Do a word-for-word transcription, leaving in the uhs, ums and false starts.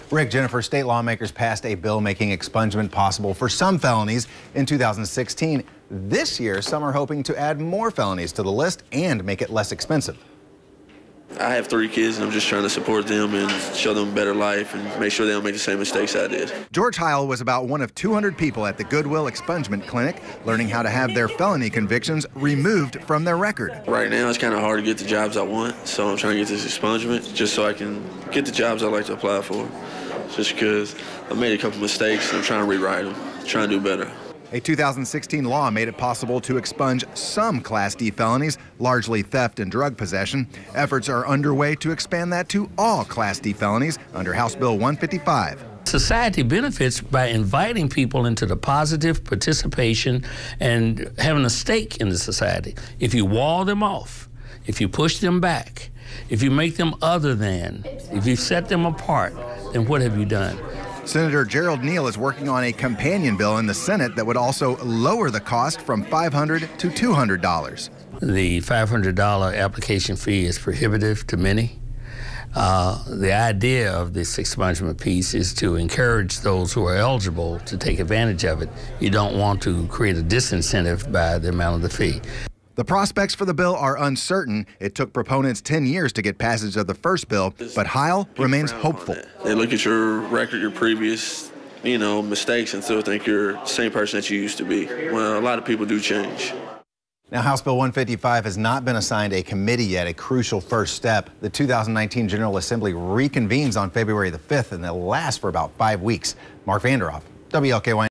Rick, Jennifer, state lawmakers passed a bill making expungement possible for some felonies in two thousand sixteen. This year, some are hoping to add more felonies to the list and make it less expensive. I have three kids, and I'm just trying to support them and show them a better life and make sure they don't make the same mistakes I did. George Heil was about one of two hundred people at the Goodwill Expungement Clinic learning how to have their felony convictions removed from their record. Right now, it's kind of hard to get the jobs I want, so I'm trying to get this expungement just so I can get the jobs I like to apply for. Just because I made a couple mistakes, and I'm trying to rewrite them, trying to do better. A two thousand sixteen law made it possible to expunge some Class D felonies, largely theft and drug possession. Efforts are underway to expand that to all Class D felonies under House Bill one fifty-five. Society benefits by inviting people into the positive participation and having a stake in the society. If you wall them off, if you push them back, if you make them other than, if you set them apart, then what have you done? Senator Gerald Neal is working on a companion bill in the Senate that would also lower the cost from five hundred dollars to two hundred dollars. The five hundred dollar application fee is prohibitive to many. Uh, the idea of this expungement piece is to encourage those who are eligible to take advantage of it. You don't want to create a disincentive by the amount of the fee. The prospects for the bill are uncertain. It took proponents ten years to get passage of the first bill, but Heil remains hopeful. They look at your record, your previous, you know, mistakes, and still think you're the same person that you used to be. Well, a lot of people do change. Now, House Bill one fifty-five has not been assigned a committee yet, a crucial first step. The two thousand nineteen General Assembly reconvenes on February the fifth, and they'll last for about five weeks. Mark Vanderhoff, W L K Y.